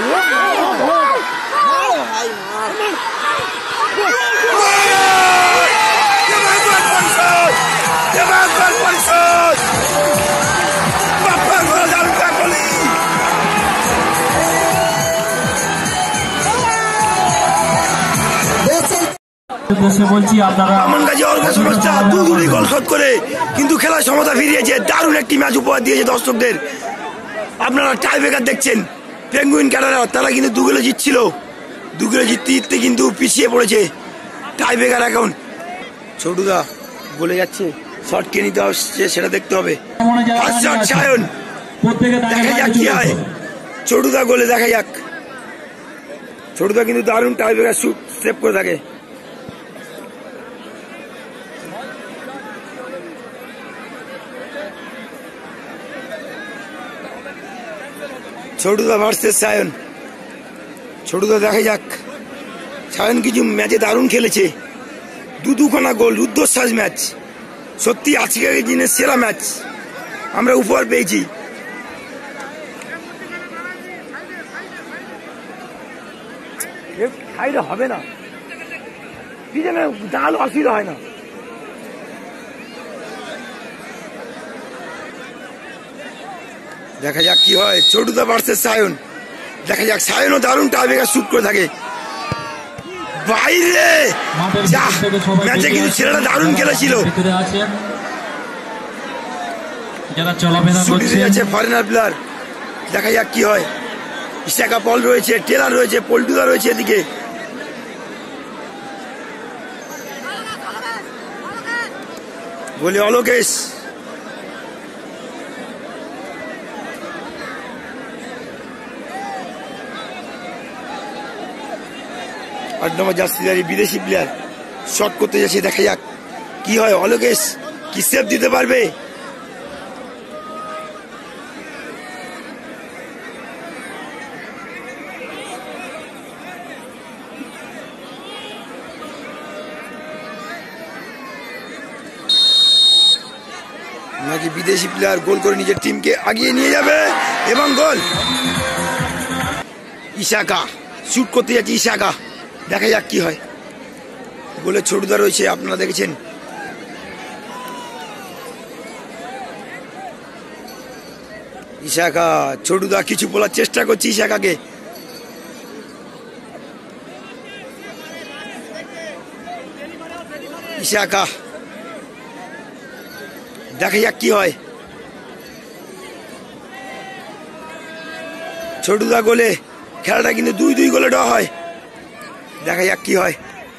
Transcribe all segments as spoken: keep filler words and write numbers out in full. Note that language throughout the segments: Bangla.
কিন্তু খেলার সমতা ফিরিয়েছে, দারুণ একটি ম্যাচ উপহার দিয়েছে দর্শকদের। আপনারা টাই ব্রেকার দেখছেন, পেঙ্গুইন ক্যাডাররা তারা কিন্তু দু গোলে জিতছিল, দু গোলে জিততে জিততে কিন্তু পিছিয়ে পড়েছে। টাই ব্রেকার এখন ছোটুদা বলে যাচ্ছে, শট কে নিতে আসছে সেটা দেখতে হবে। সায়ন দেখা যাক কি হয়, ছোটুদা গোলে দেখা যাক। ছোটুদা কিন্তু দারুণ টাই ব্রেকার শুট সেভ করে থাকে। ছোটুদা ভার্সেস সায়ন, ছোটুদা দেখা যাক। সায়ন কিছু ম্যাচে দারুণ খেলেছে, দু দুখানা গোল, রুদ্ধশ্বাস ম্যাচ। সত্যি আজকের দিনের সেরা ম্যাচ আমরা উপহার পেয়েছি। হবে না কি জানে, দাঁড়ালো অসুবিধা হয় না। দেখা যাক কি হয়, ছোটুদা ভার্সেস সায়ন। দেখা যাক, সায়নও দারুণ টাই ব্রেকার শুট করে থাকে। বাইরে ম্যাচে কিন্তু ছেলেটা দারুণ খেলেছিল। ফরেনার প্লেয়ার, দেখা যাক কি হয়। ইশাকা পল রয়েছে, টেলার রয়েছে, পল্টুদা রয়েছে এদিকে। বলি অলোকেশ, আট নম্বর জার্সিদারি বিদেশি প্লেয়ার শট করতে যাচ্ছে। দেখা যাক কি হয়, অলোকেশ কি সেভ দিতে পারবে। নাকি বিদেশি প্লেয়ার গোল করে নিজের টিমকে আগিয়ে নিয়ে যাবে এবং গোল। ইশাকা শুট করতে যাচ্ছে, ইশাকা দেখা যাক কি হয়। গোলে ছোটুদা রয়েছে, আপনারা দেখেছেন। ইশাকা, ছোটুদা কিছু বলার চেষ্টা করছে ইশাকাকে। ইশাকা দেখা যাক কি হয়। ছোটুদা গোলে, খেলাটা কিন্তু দুই দুই গোলে ড্র হয়। দেখা যাক কি হয়।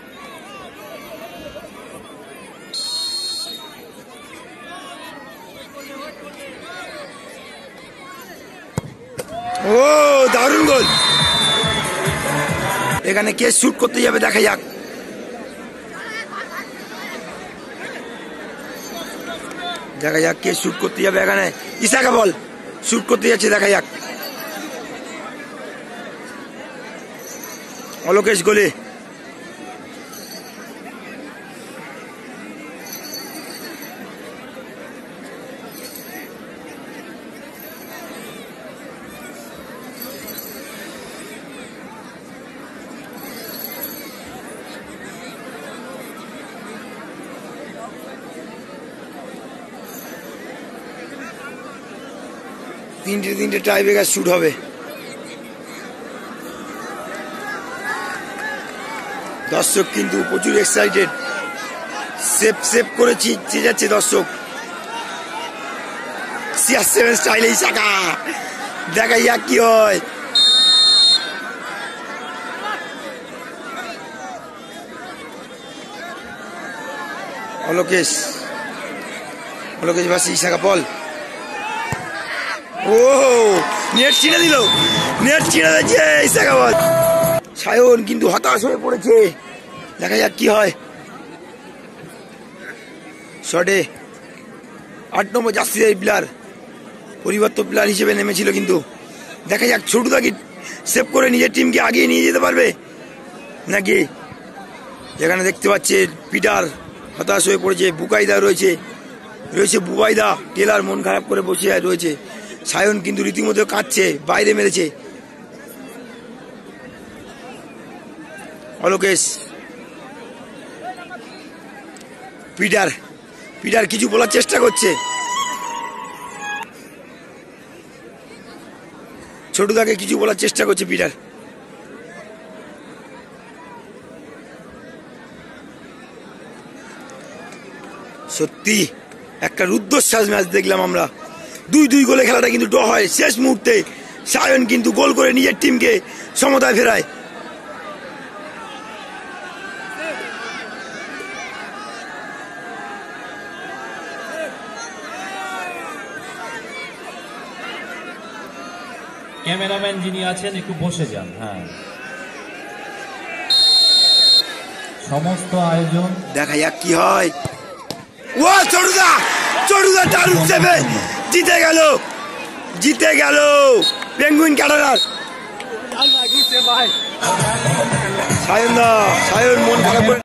ও দারুণ গোল। এখানে কে শুট করতে যাবে দেখা যাক। দেখা যাক কে শুট করতে যাবে এখানে। ইশাকা বল শুট করতে যাচ্ছে, দেখা যাক। অলোকেশ গোলে। তিনটে তিনটে টাই ব্রেকার শুট হবে। দর্শক কিন্তু প্রচুর এক্সাইটেড, সেভ সেভ করেছি যাচ্ছে দর্শক। সিআর সেভেন স্টাইলে ইশাকা, দেখা যাক কি হয়। অলোকেশ, অলোকেশ ভার্সেস ইশাকা পল। ও নেট ছিঁড়ে দিল, নেট ছিঁড়ে দিচ্ছে ইশাকা বল। সায়ন কিন্তু হতাশ হয়ে পড়েছে, দেখা যাক কি হয়। শটে আট নম্বর জার্সিদারি প্লেয়ার, পরিবর্তন প্লেয়ার হিসেবে নেমেছিল, কিন্তু দেখা যাক ছোটুদা কি সেভ করে নিজের টিমকে আগিয়ে নিয়ে যেতে পারবে নাকি। যেখানে দেখতে পাচ্ছে পিটার হতাশ হয়ে পড়েছে, বুকাইদা রয়েছে, রয়েছে বুবাইদা। টেলার মন খারাপ করে বসে রয়েছে। সায়ন কিন্তু রীতিমতো কাঁদছে, বাইরে মেরেছে। অলোকেশ, পিটার পিটার কিছু বলার চেষ্টা করছে। ছোটদাকে কিছু বলার চেষ্টা করছে পিটার। সত্যি একটা রুদ্ধশ্বাস ম্যাচ দেখলাম আমরা। দুই দুই গোলে খেলাটা কিন্তু ড্র হয়। শেষ মুহূর্তে সায়ন কিন্তু গোল করে নিজের টিমকে সমতায় ফেরায়। ক্যামেরাম্যান যিনি আছেন একটু বসে যান। হ্যাঁ, সমস্ত আয়োজন দেখা যাক কি হয়। ও চড়ুদা, চড়ুদা দারুণ সেভে, জিতে গেল, জিতে গেল পেঙ্গুইন ক্যাডারার। সায়ন দা, সায়ন মন খারাপ করে